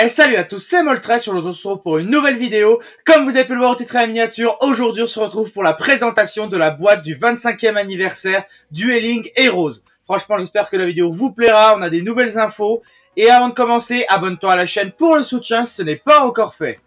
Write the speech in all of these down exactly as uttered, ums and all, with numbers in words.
Et salut à tous, c'est Moltres, on se retrouve pour une nouvelle vidéo. Comme vous avez pu le voir au titre et à la miniature, aujourd'hui on se retrouve pour la présentation de la boîte du vingt-cinquième anniversaire Dueling Heroes. Franchement, j'espère que la vidéo vous plaira, on a des nouvelles infos. Et avant de commencer, abonne-toi à la chaîne pour le soutien si ce n'est pas encore fait.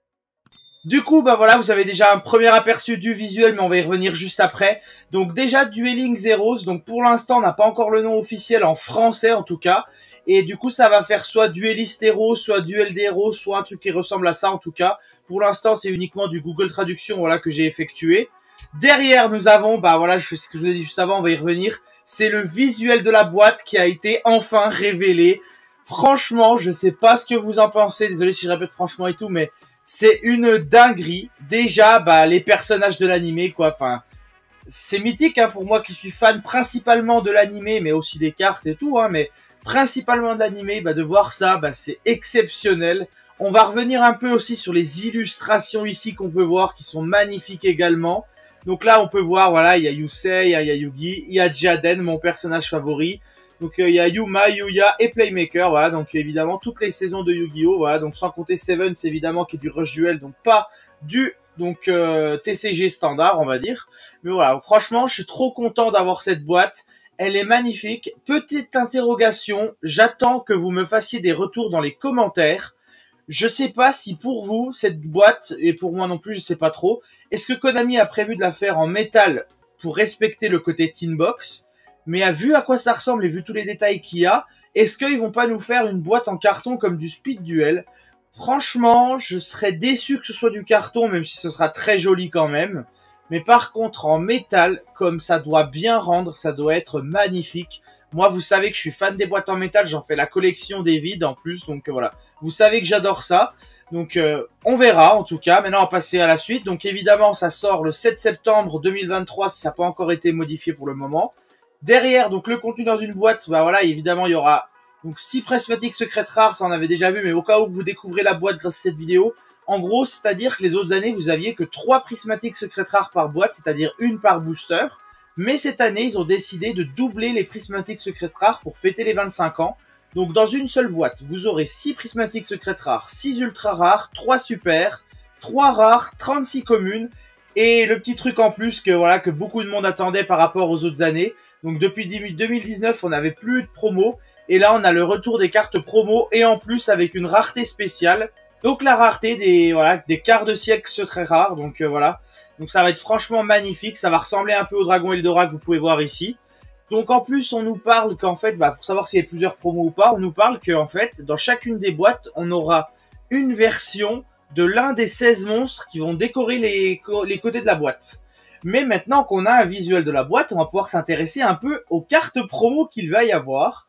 Du coup, bah voilà, vous avez déjà un premier aperçu du visuel, mais on va y revenir juste après. Donc déjà, Dueling Heroes, donc pour l'instant, on n'a pas encore le nom officiel en français en tout cas. Et du coup, ça va faire soit Duelist Heroes, soit Duel d'Heroes, soit un truc qui ressemble à ça en tout cas. Pour l'instant, c'est uniquement du Google Traduction, voilà, que j'ai effectué. Derrière, nous avons, bah voilà, je fais ce que je vous ai dit juste avant, on va y revenir. C'est le visuel de la boîte qui a été enfin révélé. Franchement, je sais pas ce que vous en pensez, désolé si je répète franchement et tout, mais c'est une dinguerie. Déjà, bah les personnages de l'animé, quoi, enfin... C'est mythique, hein, pour moi qui suis fan principalement de l'animé, mais aussi des cartes et tout, hein, mais... principalement de l'animé, bah de voir ça, bah c'est exceptionnel. On va revenir un peu aussi sur les illustrations ici qu'on peut voir, qui sont magnifiques également. Donc là, on peut voir, voilà, il y a Yusei, il y a Yugi, il y a Jaden, mon personnage favori. Donc euh, il y a Yuma, Yuya et Playmaker, voilà, donc évidemment toutes les saisons de Yu-Gi-Oh, voilà, donc sans compter Seven, c'est évidemment qui est du Rush Duel, donc pas du donc euh, T C G standard, on va dire. Mais voilà, franchement, je suis trop content d'avoir cette boîte. Elle est magnifique. Petite interrogation, j'attends que vous me fassiez des retours dans les commentaires. Je sais pas si pour vous, cette boîte, et pour moi non plus, je sais pas trop, est-ce que Konami a prévu de la faire en métal pour respecter le côté tin box? Mais à vu à quoi ça ressemble et vu tous les détails qu'il y a, est-ce qu'ils vont pas nous faire une boîte en carton comme du Speed Duel? Franchement, je serais déçu que ce soit du carton, même si ce sera très joli quand même. Mais par contre, en métal, comme ça doit bien rendre, ça doit être magnifique. Moi, vous savez que je suis fan des boîtes en métal, j'en fais la collection des vides en plus, donc euh, voilà. Vous savez que j'adore ça, donc euh, on verra en tout cas. Maintenant, on va passer à la suite. Donc évidemment, ça sort le sept septembre deux mille vingt-trois, si ça n'a pas encore été modifié pour le moment. Derrière, donc le contenu dans une boîte, bah voilà, évidemment, il y aura donc six prismatiques secrètes rares, ça on avait déjà vu, mais au cas où vous découvrez la boîte grâce à cette vidéo, en gros, c'est-à-dire que les autres années, vous aviez que trois prismatiques secrètes rares par boîte, c'est-à-dire une par booster. Mais cette année, ils ont décidé de doubler les prismatiques secrètes rares pour fêter les vingt-cinq ans. Donc dans une seule boîte, vous aurez six prismatiques secrètes rares, six ultra rares, trois super, trois rares, trente-six communes. Et le petit truc en plus que voilà que beaucoup de monde attendait par rapport aux autres années. Donc depuis deux mille dix-neuf, on n'avait plus de promo. Et là, on a le retour des cartes promo et en plus avec une rareté spéciale. Donc la rareté des voilà des quarts de siècle très rares. Donc euh, voilà. Donc ça va être franchement magnifique. Ça va ressembler un peu au Dragon Eldora que vous pouvez voir ici. Donc en plus, on nous parle qu'en fait, bah, pour savoir s'il y a plusieurs promos ou pas, on nous parle qu'en fait, dans chacune des boîtes, on aura une version de l'un des seize monstres qui vont décorer les, les côtés de la boîte. Mais maintenant qu'on a un visuel de la boîte, on va pouvoir s'intéresser un peu aux cartes promo qu'il va y avoir.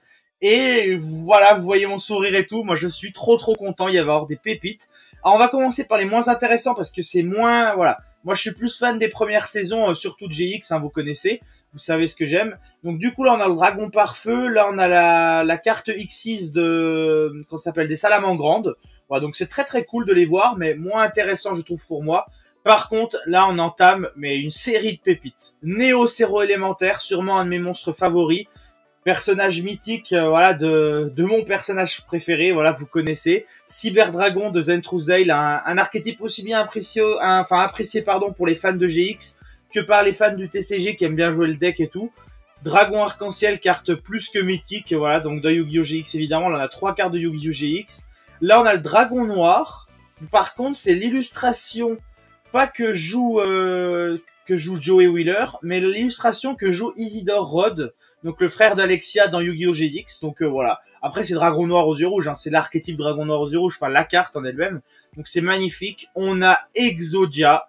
Et voilà, vous voyez mon sourire et tout, moi je suis trop trop content, il va y avoir des pépites. Alors on va commencer par les moins intéressants parce que c'est moins, voilà. Moi je suis plus fan des premières saisons, euh, surtout de G X, hein, vous connaissez, vous savez ce que j'aime. Donc du coup là on a le dragon pare-feu, là on a la, la carte X six de, qu'on s'appelle des salamandres grandes. Voilà, donc c'est très très cool de les voir, mais moins intéressant je trouve pour moi. Par contre, là on entame mais une série de pépites. Néo Zéro élémentaire, sûrement un de mes monstres favoris. Personnage mythique, euh, voilà, de, de mon personnage préféré, voilà, vous connaissez. Cyberdragon de Zentruzale, un, un archétype aussi bien apprécié, un, enfin apprécié pardon pour les fans de G X que par les fans du T C G qui aiment bien jouer le deck et tout. Dragon arc-en-ciel, carte plus que mythique, voilà, donc de Yu-Gi-Oh! G X évidemment, là on a trois cartes de Yu-Gi-Oh! G X. Là on a le dragon noir, par contre c'est l'illustration, pas que joue, euh, que joue Joey Wheeler, mais l'illustration que joue Isidore Rod, donc le frère d'Alexia dans Yu-Gi-Oh! G X, donc euh, voilà. Après c'est dragon noir aux yeux rouges, hein. C'est l'archétype dragon noir aux yeux rouges, enfin la carte en elle-même, donc c'est magnifique. On a Exodia,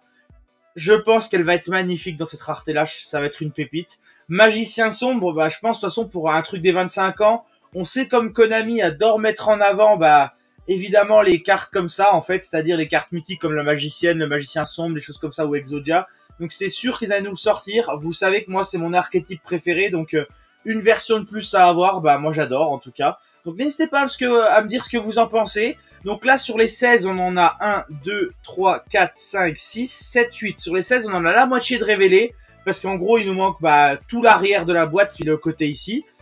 je pense qu'elle va être magnifique dans cette rareté-là, ça va être une pépite. Magicien sombre, bah je pense de toute façon pour un truc des vingt-cinq ans, on sait comme Konami adore mettre en avant, bah évidemment les cartes comme ça en fait, c'est-à-dire les cartes mythiques comme la magicienne, le magicien sombre, les choses comme ça ou Exodia. Donc c'est sûr qu'ils allaient nous le sortir. Vous savez que moi c'est mon archétype préféré, donc euh, une version de plus à avoir, bah moi j'adore en tout cas. Donc n'hésitez pas parce que, à me dire ce que vous en pensez. Donc là sur les seize on en a un, deux, trois, quatre, cinq, six, sept, huit. Sur les seize on en a la moitié de révélés. Parce qu'en gros il nous manque bah, tout l'arrière de la boîte puis le côté ici.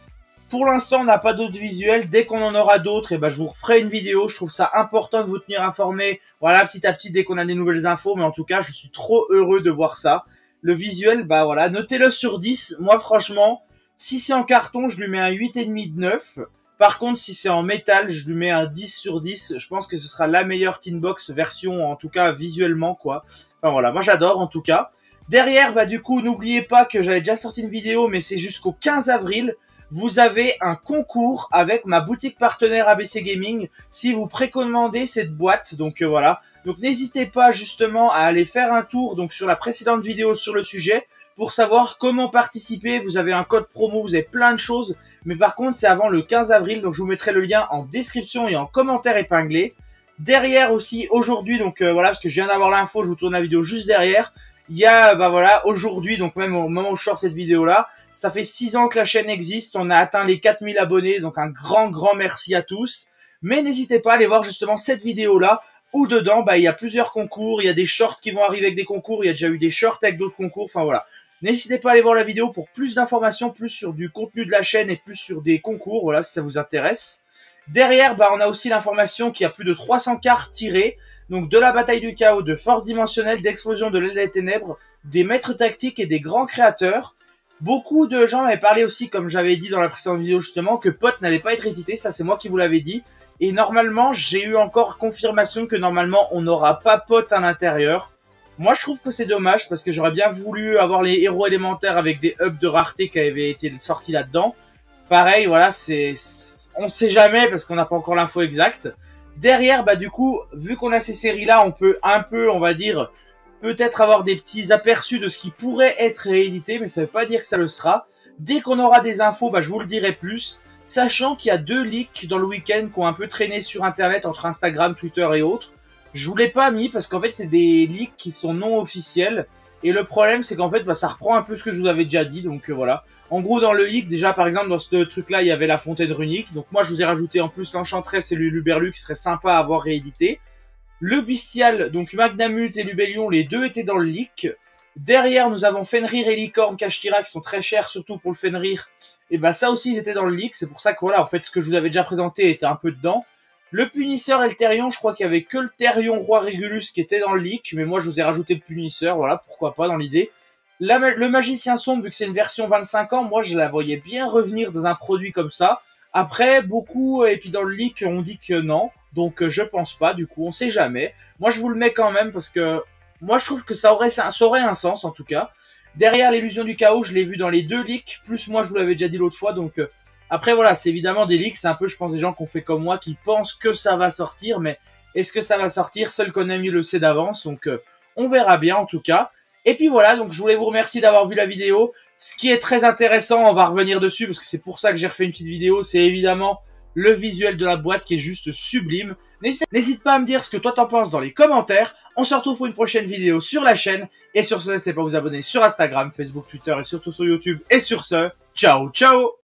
Pour l'instant, on n'a pas d'autres visuels. Dès qu'on en aura d'autres, et ben, je vous referai une vidéo. Je trouve ça important de vous tenir informé. Voilà, petit à petit, dès qu'on a des nouvelles infos. Mais en tout cas, je suis trop heureux de voir ça. Le visuel, bah voilà, notez-le sur dix. Moi, franchement, si c'est en carton, je lui mets un huit virgule cinq de neuf. Par contre, si c'est en métal, je lui mets un dix sur dix. Je pense que ce sera la meilleure Tinbox version, en tout cas visuellement, quoi. Enfin voilà, moi j'adore en tout cas. Derrière, bah du coup, n'oubliez pas que j'avais déjà sorti une vidéo, mais c'est jusqu'au quinze avril. Vous avez un concours avec ma boutique partenaire A B C Gaming si vous précommandez cette boîte. Donc euh, voilà. Donc n'hésitez pas justement à aller faire un tour donc sur la précédente vidéo sur le sujet pour savoir comment participer. Vous avez un code promo, vous avez plein de choses. Mais par contre, c'est avant le quinze avril. Donc je vous mettrai le lien en description et en commentaire épinglé. Derrière aussi, aujourd'hui, donc euh, voilà, parce que je viens d'avoir l'info, je vous tourne la vidéo juste derrière. Il y a, bah voilà, aujourd'hui, donc même au moment où je sors cette vidéo-là, ça fait six ans que la chaîne existe. On a atteint les quatre mille abonnés. Donc un grand, grand merci à tous. Mais n'hésitez pas à aller voir justement cette vidéo-là. Où dedans, bah, il y a plusieurs concours, il y a des shorts qui vont arriver avec des concours, il y a déjà eu des shorts avec d'autres concours, enfin voilà. N'hésitez pas à aller voir la vidéo pour plus d'informations, plus sur du contenu de la chaîne et plus sur des concours, voilà, si ça vous intéresse. Derrière, bah, on a aussi l'information qu'il y a plus de trois cents cartes tirées, donc de la bataille du chaos, de force dimensionnelle, d'explosion de l'aile des ténèbres, des maîtres tactiques et des grands créateurs. Beaucoup de gens avaient parlé aussi, comme j'avais dit dans la précédente vidéo justement, que P O T n'allait pas être édité, ça c'est moi qui vous l'avais dit. Et normalement, j'ai eu encore confirmation que normalement, on n'aura pas P O T à l'intérieur. Moi, je trouve que c'est dommage parce que j'aurais bien voulu avoir les héros élémentaires avec des hubs de rareté qui avaient été sortis là-dedans. Pareil, voilà, c'est, on sait jamais parce qu'on n'a pas encore l'info exacte. Derrière, bah du coup, vu qu'on a ces séries-là, on peut un peu, on va dire, peut-être avoir des petits aperçus de ce qui pourrait être réédité, mais ça veut pas dire que ça le sera. Dès qu'on aura des infos, bah je vous le dirai plus. Sachant qu'il y a deux leaks dans le week-end qui ont un peu traîné sur internet entre Instagram, Twitter et autres. Je vous l'ai pas mis parce qu'en fait c'est des leaks qui sont non officiels. Et le problème c'est qu'en fait bah, ça reprend un peu ce que je vous avais déjà dit. Donc euh, voilà. En gros dans le leak déjà par exemple dans ce truc là il y avait la fontaine runique. Donc moi je vous ai rajouté en plus l'enchantresse et le Luberlu qui serait sympa à avoir réédité. Le bestial, donc Magnamut et Lubellion, les deux étaient dans le leak. Derrière, nous avons Fenrir et Licorne Kashtira qui sont très chers, surtout pour le Fenrir. Et bah ça aussi, ils étaient dans le leak. C'est pour ça que voilà, en fait, ce que je vous avais déjà présenté était un peu dedans. Le Punisseur et le Therion, je crois qu'il y avait que le Therion Roi Régulus qui était dans le leak. Mais moi, je vous ai rajouté le Punisseur, voilà, pourquoi pas dans l'idée. La, le Magicien Sombre, vu que c'est une version vingt-cinq ans, moi, je la voyais bien revenir dans un produit comme ça. Après, beaucoup, et puis dans le leak, on dit que non. Donc, je pense pas, du coup, on sait jamais. Moi, je vous le mets quand même parce que... Moi, je trouve que ça aurait, ça aurait un sens, en tout cas. Derrière l'illusion du chaos, je l'ai vu dans les deux leaks. Plus moi, je vous l'avais déjà dit l'autre fois. Donc, euh, après, voilà, c'est évidemment des leaks. C'est un peu, je pense, des gens qui ont fait comme moi, qui pensent que ça va sortir. Mais est-ce que ça va sortir? Seul Konami le sait d'avance. Donc, euh, on verra bien, en tout cas. Et puis voilà, donc je voulais vous remercier d'avoir vu la vidéo. Ce qui est très intéressant, on va revenir dessus, parce que c'est pour ça que j'ai refait une petite vidéo. C'est évidemment le visuel de la boîte qui est juste sublime. N'hésite pas à me dire ce que toi t'en penses dans les commentaires. On se retrouve pour une prochaine vidéo sur la chaîne. Et sur ce, n'hésitez pas à vous abonner sur Instagram, Facebook, Twitter et surtout sur YouTube. Et sur ce, ciao ciao!